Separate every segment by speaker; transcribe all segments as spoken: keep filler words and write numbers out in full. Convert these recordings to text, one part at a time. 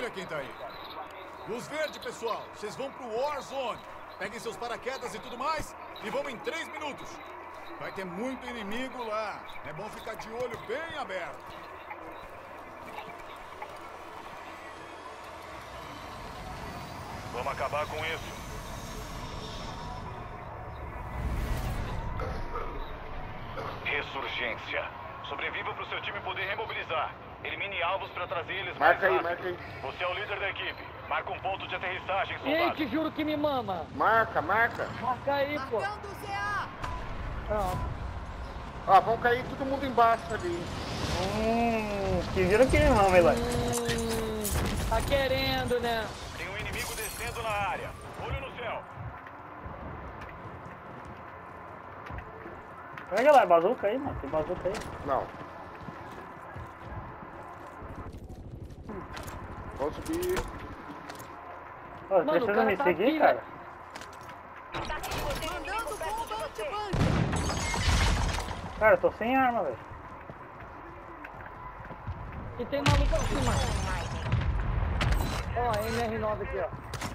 Speaker 1: Olha quem tá aí. Luz verde, pessoal. Vocês vão pro Warzone. Peguem seus paraquedas e tudo mais e vão em três minutos. Vai ter muito inimigo lá. É bom ficar de olho bem aberto.
Speaker 2: Vamos acabar com isso. Ressurgência. Sobreviva para o seu time poder remobilizar. Elimine alvos para trazer eles mais
Speaker 3: Marca aí,
Speaker 2: rápido.
Speaker 3: marca aí.
Speaker 2: Você é o líder da equipe. Marca um ponto de aterrissagem, soldado.
Speaker 4: Gente, juro que me mama.
Speaker 3: Marca, marca.
Speaker 4: Marca aí, pô.
Speaker 5: Marcando o C A.
Speaker 4: Pronto.
Speaker 3: Ó, vão cair todo mundo embaixo ali.
Speaker 6: Hum, que juro que me mama, Eloy.
Speaker 4: Hum, tá querendo, né?
Speaker 2: Tem um inimigo descendo na área. Olho no céu.
Speaker 6: Pega lá, é bazuca aí, mano. Tem bazuca aí.
Speaker 3: Não. Vamos subir.
Speaker 6: Ô, você
Speaker 4: Mano, o
Speaker 6: precisa
Speaker 4: cara
Speaker 6: me
Speaker 4: tá
Speaker 6: seguir,
Speaker 4: aqui,
Speaker 6: cara?
Speaker 5: Mandando bomba anti-bug.
Speaker 6: Cara, eu tô sem arma, velho.
Speaker 4: E tem maluco aqui, mano. Ó, M R nove aqui, ó.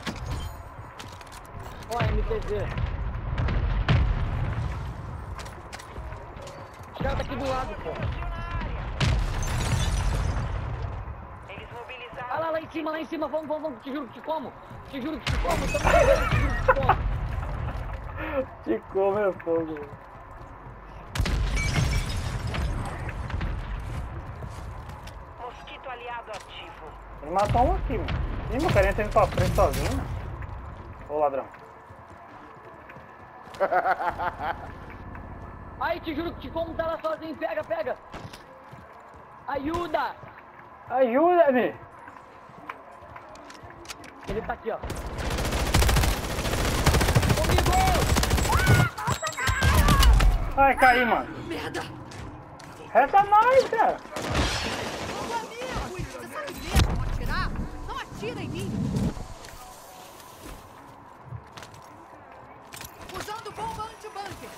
Speaker 4: Ó, M T Z. Os caras tá aqui do lado, pô. Olha lá, lá em cima, lá em cima. Vamos, vamos, vamos. Te juro que te como. Te juro que te como. Tamo chegando, te juro que te como.
Speaker 6: Te come é fogo, velho.
Speaker 7: Mosquito aliado ativo.
Speaker 6: Ele matou um aqui, mano. Ih, meu cara entra indo pra frente sozinho. Ô, ladrão.
Speaker 4: Aí, te juro que te como. Tá lá sozinho. Pega, pega. Ajuda.
Speaker 6: Ajuda-me.
Speaker 4: Ele tá aqui, ó. Comigo!
Speaker 6: Ai, caí, mano.
Speaker 5: Merda.
Speaker 6: Resta mais, cara.
Speaker 5: Bomba amigo. Você sabe mesmo atirar? Não atira em mim. Usando bomba anti-bunker.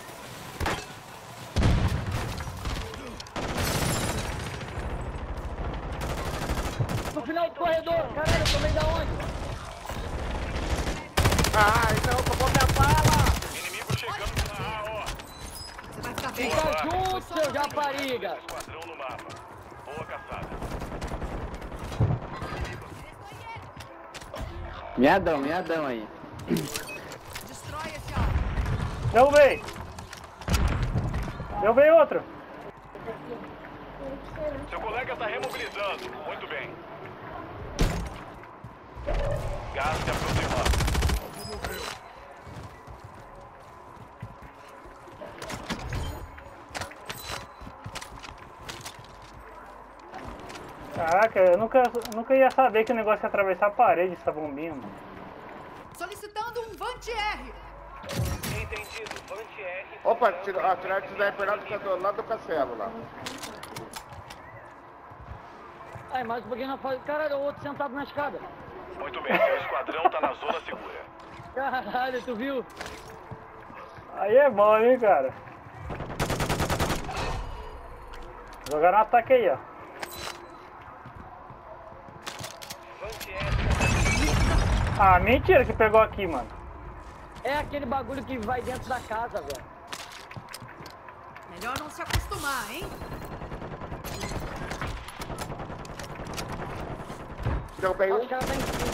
Speaker 4: No final do corredor. Caralho, eu tomei da onde?
Speaker 3: Ai, não, acabou minha bala.
Speaker 2: Inimigo chegando na A, ó.
Speaker 5: Você vai ficar bem.
Speaker 4: Fica junto, seu japariga.
Speaker 2: Esquadrão no mapa. Boa caçada.
Speaker 8: Miadão, miadão aí.
Speaker 5: Destrói esse alvo.
Speaker 6: Derrubei. Derrubei outro.
Speaker 2: Seu colega está remobilizando. Muito bem. Gás se aproximando.
Speaker 6: Caraca, eu nunca, nunca ia saber que o negócio ia atravessar a parede, essa bombinha, mano.
Speaker 5: Solicitando um Vant-R.
Speaker 7: Entendido. Vant-R.
Speaker 3: Opa, tira, atirar esse sniper lá do, lá do castelo lá.
Speaker 4: Ai, mais um pouquinho na fase. Caralho, o outro sentado na escada.
Speaker 2: Muito bem, seu esquadrão está na zona segura.
Speaker 4: Caralho, tu viu?
Speaker 6: Aí é bom, hein, cara. Jogaram um ataque aí, ó. Ah, mentira que pegou aqui, mano.
Speaker 4: É aquele bagulho que vai dentro da casa, velho.
Speaker 5: Melhor não se acostumar, hein?
Speaker 3: Derrubei
Speaker 4: Os
Speaker 3: um.
Speaker 4: caras tá em cima.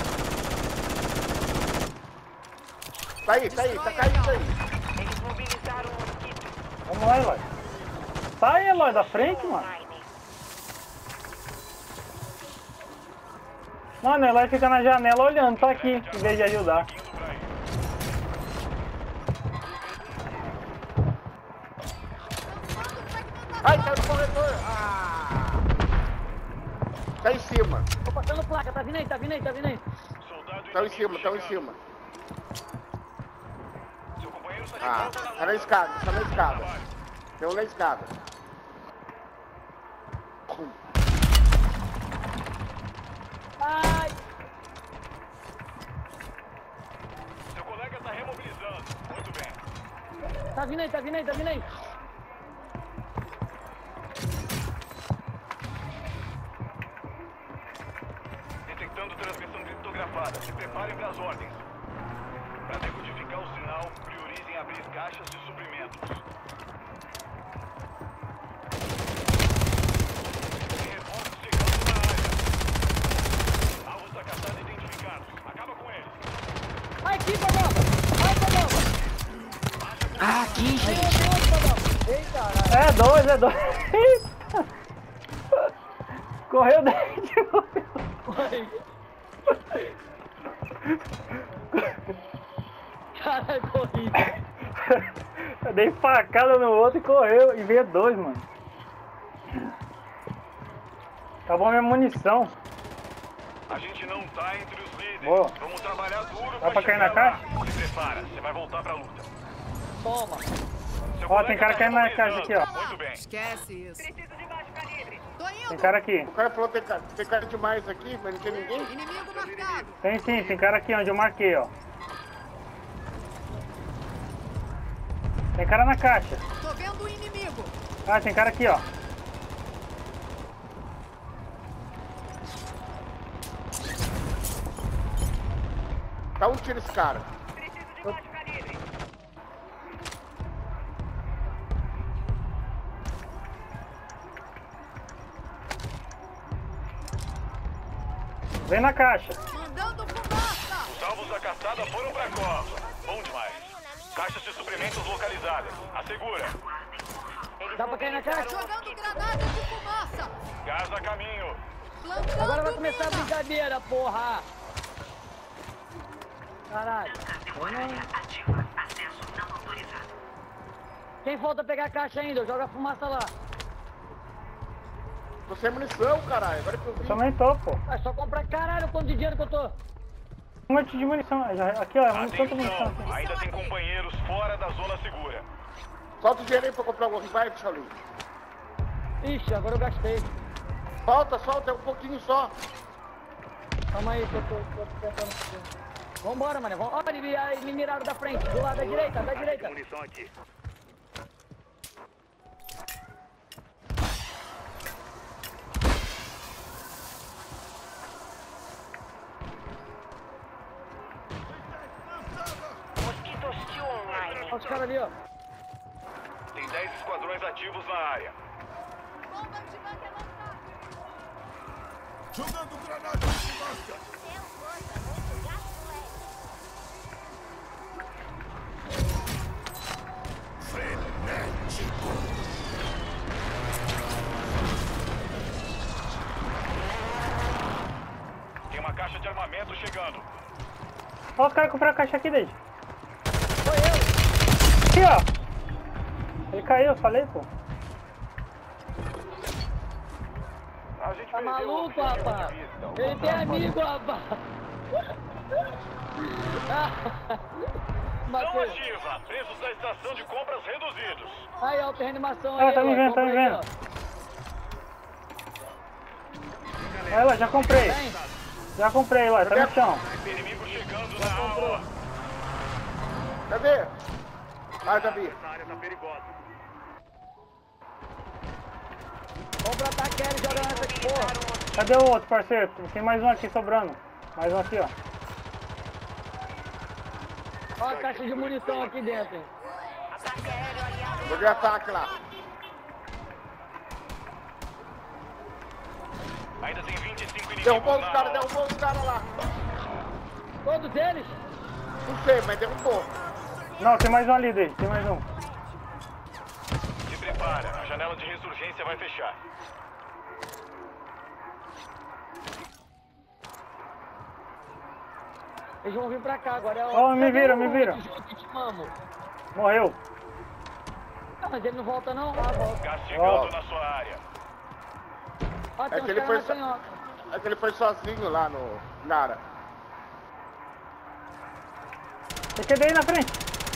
Speaker 3: Tá aí, tá aí, tá caindo aí.
Speaker 7: Eles mobilizaram o mosquito.
Speaker 6: Vamos lá, Eloy. Sai, Eloy, da frente, mano.
Speaker 7: Online.
Speaker 6: Mano, o Eloy fica na janela olhando, tá aqui, em vez de ajudar.
Speaker 3: Ai, tá no corredor. Ah. Tá em cima.
Speaker 4: Tô passando placa, tá vindo aí, tá vindo aí, tá vindo aí.
Speaker 2: Soldado
Speaker 3: Tá em
Speaker 2: inimigo
Speaker 3: cima, tá em
Speaker 2: chegando.
Speaker 3: cima.
Speaker 2: Seu companheiro está de
Speaker 3: Ah,
Speaker 2: volta na
Speaker 3: tá na escada, tá na escada. Tem um na escada.
Speaker 4: Ai!
Speaker 2: Seu colega está remobilizando. Muito bem.
Speaker 4: Tá vindo aí, tá vindo aí, tá vindo aí.
Speaker 2: Detectando usando transmissão criptografada. Se preparem para as ordens. Para decodificar o sinal, priorizem abrir caixas de suprimentos. Tem reforços chegando na área. Alvos da caçada identificados. Acaba com eles.
Speaker 4: Vai aqui, Padoba! Vai, Padoba!
Speaker 8: Ah, aqui, gente.
Speaker 4: Eita, caralho.
Speaker 6: É dois, é dois. Eita. Correu dentro.
Speaker 4: Caralho, corri.
Speaker 6: Eu dei facada no outro e correu. E veio dois, mano. Acabou minha munição.
Speaker 2: A gente não tá entre os líderes.
Speaker 6: Boa.
Speaker 2: Vamos trabalhar duro.
Speaker 6: Dá pra cair na
Speaker 2: chegar
Speaker 6: caixa?
Speaker 2: lá. Se prepara, você vai voltar pra luta.
Speaker 4: Toma.
Speaker 2: Seu
Speaker 6: Ó, tem
Speaker 2: colega
Speaker 6: cara
Speaker 2: tá
Speaker 6: caindo na
Speaker 2: mobilizando.
Speaker 6: caixa aqui, ó.
Speaker 2: Muito bem.
Speaker 5: Esquece isso.
Speaker 7: Preciso de baixo calibre.
Speaker 5: Tô indo.
Speaker 6: Tem cara aqui.
Speaker 3: O cara falou que tem cara, tem cara demais aqui, mas não tem ninguém.
Speaker 5: Inimigo marcado.
Speaker 6: Tem sim, tem cara aqui onde eu marquei, ó. Tem cara na caixa.
Speaker 5: Tô vendo o inimigo.
Speaker 6: Ah, tem cara aqui, ó.
Speaker 3: Dá um tiro esse cara.
Speaker 7: Preciso de baixo calibre.
Speaker 6: Vem na caixa.
Speaker 5: Mandando fumaça.
Speaker 2: Os alvos da caçada foram pra cova. Bom demais. Caixas de suprimentos localizadas. Assegura.
Speaker 7: Eles
Speaker 4: Dá pra cair na caixa?
Speaker 5: Jogando granada de fumaça.
Speaker 2: Gás a caminho.
Speaker 5: Plantando
Speaker 4: Agora vai começar a
Speaker 5: mina.
Speaker 4: brincadeira, porra. Caralho. Eu não... Quem falta pegar a caixa ainda? Joga a fumaça lá.
Speaker 3: Tô sem munição, caralho. Agora que eu vi.
Speaker 6: Também tô, pô.
Speaker 4: É só comprar caralho quanto de dinheiro que eu tô.
Speaker 6: Um monte de munição. Já- Aqui, ó. Um tanto de munição.
Speaker 2: Atenção, ainda tem companheiros fora da zona segura.
Speaker 3: Solta o dinheiro aí pra comprar um revive, Shaolin.
Speaker 4: Ixi, agora eu gastei.
Speaker 3: Solta, solta, é um pouquinho só.
Speaker 4: Calma aí, que eu tô, tô tentando fazer. Vambora, mano. Vamos. Olha, me, aí me miraram da frente. Do lado da direita, da direita.
Speaker 2: Munição aqui.
Speaker 7: Mosquito hostil online.
Speaker 4: Olha os caras ali, ó.
Speaker 2: Tem dez esquadrões ativos na área.
Speaker 5: Bomba de mangue lançada.
Speaker 1: Jogando granada de fumaça. Frenético.
Speaker 2: Tem uma caixa de armamento chegando.
Speaker 6: Ó, os caras compraram a caixa aqui, Deide.
Speaker 4: Foi eu.
Speaker 6: Aqui, ó. Ele caiu, eu falei, pô.
Speaker 2: A gente
Speaker 4: Tá
Speaker 2: perdeu o
Speaker 4: maluco,
Speaker 2: objetivo de
Speaker 4: rapaz?
Speaker 2: vista.
Speaker 4: Ele tem amigo, rapaz.
Speaker 2: Não
Speaker 4: Matheus.
Speaker 2: ativa. Preços da estação de compras reduzidos.
Speaker 4: Aí, ó, tem reanimação
Speaker 6: Ah,
Speaker 4: aí.
Speaker 6: tá me
Speaker 4: ó.
Speaker 6: vendo, tá me
Speaker 4: Compra aí,
Speaker 6: vendo.
Speaker 4: ó.
Speaker 6: Olha lá, já comprei.
Speaker 4: Tem?
Speaker 6: Já comprei lá, tá no chão.
Speaker 2: Inimigo chegando na aula.
Speaker 3: Cadê? Ah, já vi.
Speaker 2: Essa área tá perigosa.
Speaker 4: Compra ataque aéreo e joga nessa aqui, porra.
Speaker 6: Cadê o outro, parceiro? Tem mais um aqui sobrando. Mais um aqui, ó.
Speaker 4: Ó a caixa de munição aqui dentro, hein.
Speaker 7: Ataque aéreo aliado.
Speaker 3: Joguei ataque lá.
Speaker 2: Ainda tem vinte e cinco inimigos
Speaker 3: Derrubou os
Speaker 2: na
Speaker 3: caras,
Speaker 2: aula.
Speaker 3: derrubou os caras lá.
Speaker 4: Todos eles?
Speaker 3: Não sei, mas derrubou.
Speaker 6: Não, tem mais um ali, Deide. Tem mais um.
Speaker 2: Se prepara. A janela de ressurgência vai fechar.
Speaker 4: Eles vão vir pra cá agora. É
Speaker 6: Ó, me vira, me vira.
Speaker 4: Vamos.
Speaker 6: Morreu.
Speaker 4: Ah, mas ele não volta não? Ah, volta.
Speaker 2: Gás chegando na sua área.
Speaker 4: Ó, tem
Speaker 3: É
Speaker 4: uns
Speaker 3: que ele
Speaker 4: caras
Speaker 3: foi
Speaker 4: na
Speaker 3: só-
Speaker 4: canhota.
Speaker 3: É que ele foi sozinho lá no Nara.
Speaker 6: Tem que daí na frente.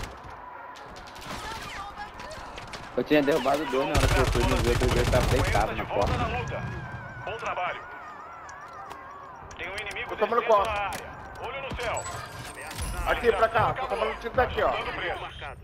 Speaker 8: Eu tinha derrubado dois na hora que eu fui no ver, eu estava deitado
Speaker 2: Companheiro tá de
Speaker 8: na
Speaker 2: volta
Speaker 8: porta.
Speaker 2: na luta. Bom trabalho. Tem um inimigo
Speaker 3: Eu tô
Speaker 2: descendo
Speaker 3: tomando
Speaker 2: na área. Olho no céu.
Speaker 3: Aqui, pra cá. Tô tomando tiro daqui, ó.
Speaker 2: Dando preço.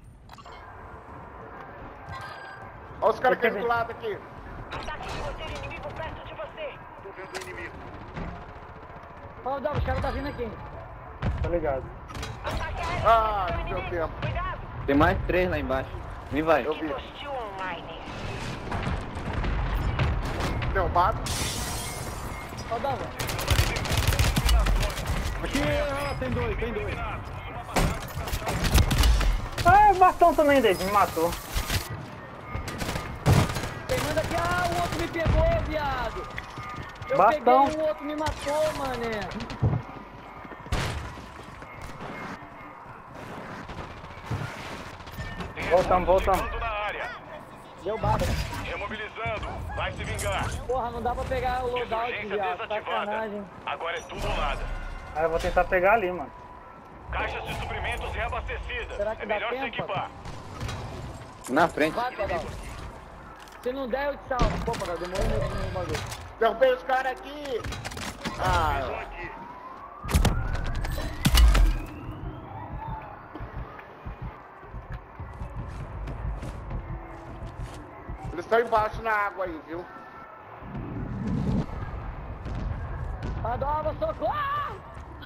Speaker 3: Olha os caras caindo do lado aqui.
Speaker 7: Ataque de morteiro inimigo perto de você.
Speaker 4: Ó, Dava, os caras tá vindo aqui.
Speaker 6: Tá ligado.
Speaker 7: Ataque aéreo
Speaker 3: Ah,
Speaker 7: inimigo.
Speaker 3: deu tempo.
Speaker 7: Cuidado.
Speaker 8: Tem mais três lá embaixo. Vem, vai.
Speaker 3: Eu vi.
Speaker 7: Mosquito hostil online.
Speaker 3: Derrubado.
Speaker 4: Ó, Dava.
Speaker 1: Aqui, ah, tem dois, tem dois.
Speaker 6: Ah, o bastão também dele, me matou.
Speaker 4: Tem manda aqui. Ah, o outro me pegou, viado. Eu
Speaker 6: Bastão.
Speaker 4: peguei, o outro me matou, mané.
Speaker 6: Voltamos, voltamos.
Speaker 2: Chegando na área.
Speaker 4: Deu baba.
Speaker 2: Remobilizando. Vai se vingar.
Speaker 4: Porra, não dá pra pegar o loadout,
Speaker 2: Insurgência
Speaker 4: viado.
Speaker 2: desativada.
Speaker 4: Sacanagem.
Speaker 2: Agora é tudo ou nada.
Speaker 6: Aí eu vou tentar pegar ali, mano.
Speaker 2: Caixas de suprimentos reabastecidas.
Speaker 4: Será que
Speaker 2: É
Speaker 4: dá
Speaker 2: melhor se
Speaker 4: tempo?
Speaker 2: equipar.
Speaker 8: Na frente.
Speaker 4: Vai, Padal. Se não der, eu te salvo. Pô, Padal, demorou muito no bagulho.
Speaker 3: Derrubei os caras aqui. Ah, eles estão embaixo na água aí, viu?
Speaker 4: Padova, socorro!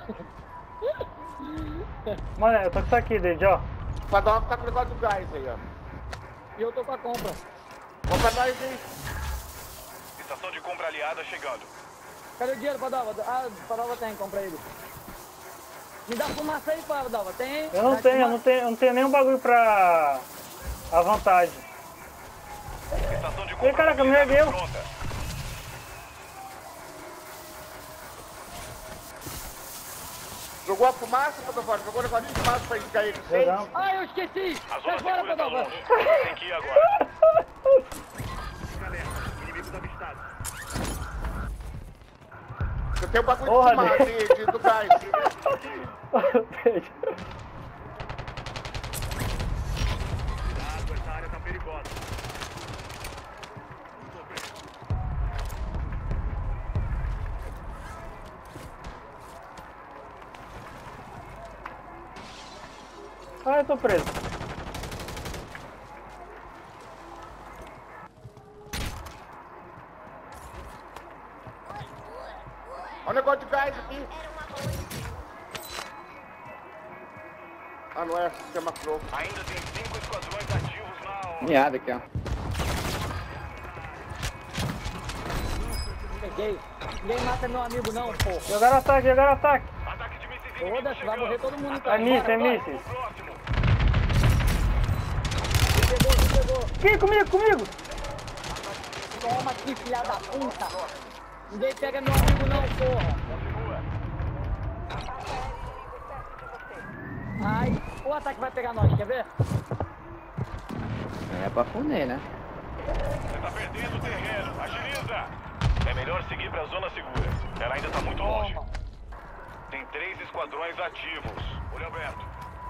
Speaker 6: Mano, eu tô com isso aqui, Dede, ó.
Speaker 3: O Padova tá com o negócio do gás aí, ó.
Speaker 4: E eu tô com a compra.
Speaker 3: Compra nós aí.
Speaker 2: Estação de compra aliada chegando.
Speaker 4: Cadê o dinheiro, Padova? Ah, Padova tem, compra ele. Me dá fumaça aí, Padova, tem?
Speaker 6: Eu não
Speaker 4: Dá
Speaker 6: tenho, eu
Speaker 4: fumaça.
Speaker 6: não tenho, eu não tenho nenhum bagulho pra... à vontade.
Speaker 2: Estação de
Speaker 6: Ih,
Speaker 2: compra
Speaker 6: caraca, me
Speaker 2: mobilizada
Speaker 6: ergueu.
Speaker 2: pronta.
Speaker 3: Jogou a fumaça, Padova? Jogou o negócio de fumaça pra gente cair com seis?
Speaker 6: Jogamos.
Speaker 4: Ah, eu esqueci!
Speaker 2: A
Speaker 4: Sai
Speaker 2: zona
Speaker 4: fora,
Speaker 2: segura tá
Speaker 4: Padova!
Speaker 2: longe. Tem que ir agora.
Speaker 3: Eu tenho um bagulho
Speaker 6: Porra,
Speaker 3: de fumaça
Speaker 6: Deus.
Speaker 3: aí, de, do gás.
Speaker 6: Dede.
Speaker 2: Essa área tá perigosa.
Speaker 6: Ah, eu tô preso.
Speaker 3: Olha o negócio de gás aqui. Ah, não é sistema Crow.
Speaker 2: Ainda tem cinco esquadrões ativos na hora.
Speaker 8: Miada aqui, ó.
Speaker 4: Peguei. Ninguém mata meu amigo não, pô.
Speaker 6: Jogaram ataque, jogaram ataque.
Speaker 2: Ataque de mísseis inimigos
Speaker 4: Foda-se, vai morrer todo mundo então.
Speaker 6: É míssil, é
Speaker 4: Bora, bora.
Speaker 6: míssil.
Speaker 2: Próximo.
Speaker 4: Me pegou, me pegou.
Speaker 6: Aqui, comigo, comigo.
Speaker 4: Toma aqui, filha da puta. Ninguém pega meu amigo não, porra. Ai, o ataque vai pegar nós, quer ver?
Speaker 8: É pra funder, né?
Speaker 2: Você tá perdendo o terreno. Agiliza. É melhor seguir pra zona segura. Ela ainda tá muito longe.
Speaker 4: Toma.
Speaker 2: Tem três esquadrões ativos. Olho aberto.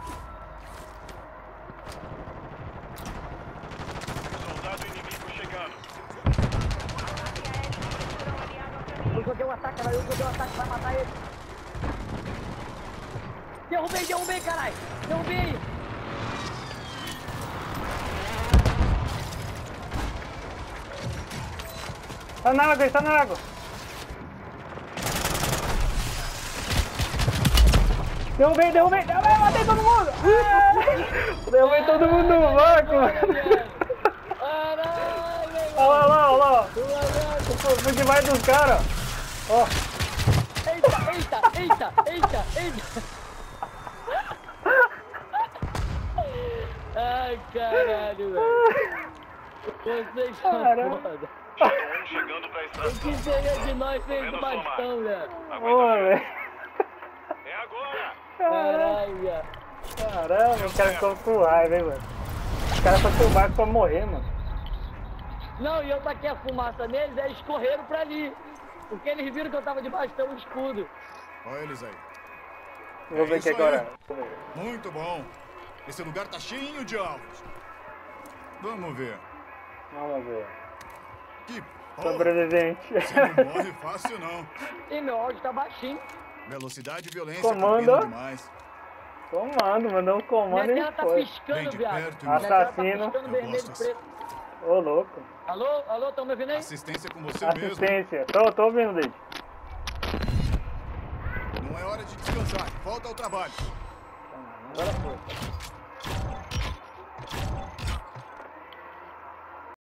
Speaker 2: Soldado inimigo chegando.
Speaker 4: Eu joguei o ataque, caralho. Eu joguei o ataque, vai matar ele. Derrubei, derrubei, caralho. Derrubei.
Speaker 6: Tá na água, ele tá na água. Derrubei, derrubei. Derrubei, matei todo mundo. Ah! Derrubei todo mundo no vácuo.
Speaker 4: Caralho,
Speaker 6: Olha lá, olha lá, olha lá.
Speaker 4: velho.
Speaker 6: Fui demais dos caras. Ó.
Speaker 4: Eita, eita, eita, eita, eita. Ai, caralho, velho. Vocês são
Speaker 6: Caralho.
Speaker 4: foda.
Speaker 2: Um chegando pra
Speaker 4: O
Speaker 2: estação.
Speaker 4: que seria de nós sem esse bastão, velho?
Speaker 6: Ô, velho.
Speaker 2: É agora.
Speaker 4: Caralho, velho.
Speaker 6: Caramba, os caras ficam com raiva, hein, mano. Os caras foram pro barco pra morrer, mano.
Speaker 4: Não, e eu taquei a fumaça neles, aí eles correram pra ali. Porque eles viram que eu tava de bastão escudo.
Speaker 1: Olha eles aí.
Speaker 6: Vou ver
Speaker 1: isso
Speaker 6: aqui agora.
Speaker 1: aí. Muito bom. Esse lugar tá cheio de alvos. Vamos ver.
Speaker 6: Vamos ver.
Speaker 1: Que porra.
Speaker 6: Sobrevivente.
Speaker 1: Você não morre fácil, não.
Speaker 4: E meu áudio tá baixinho.
Speaker 1: Velocidade e violência
Speaker 6: Comando.
Speaker 1: combinam demais.
Speaker 6: Comando, mandou um comando
Speaker 4: Minha
Speaker 6: e
Speaker 4: tela tá
Speaker 6: foi.
Speaker 1: Vem
Speaker 4: piscando,
Speaker 1: de
Speaker 4: viado.
Speaker 1: perto,
Speaker 4: Minha
Speaker 1: irmão.
Speaker 4: tela tá
Speaker 6: Assassino.
Speaker 4: piscando
Speaker 1: Eu
Speaker 4: vermelho e
Speaker 1: gosto
Speaker 4: preto.
Speaker 6: Ô, louco.
Speaker 4: Alô, alô, tão me ouvindo aí?
Speaker 1: Assistência com você mesmo.
Speaker 6: Assistência. Tô, tô ouvindo dele.
Speaker 1: descansar. Volta ao trabalho.
Speaker 6: Agora foi.